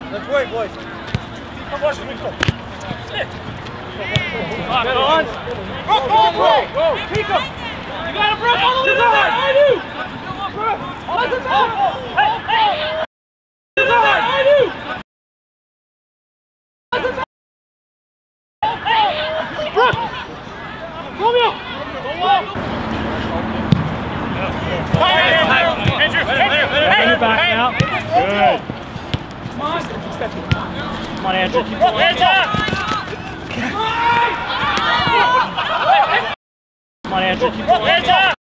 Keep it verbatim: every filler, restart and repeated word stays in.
Let's wait, boys. Come on, come on. Come on. Go, go, go. Go. Keep him. You got to break all the way down. I do. Listen back. Hey, hey. I do. Listen back. Hey. Brooke. Romeo. Go up. Andrew. Andrew. Back now. Good. Come on. Come on, Andrew. Keep going. Hands up. Come on, Andrew. Keep going. Hands up.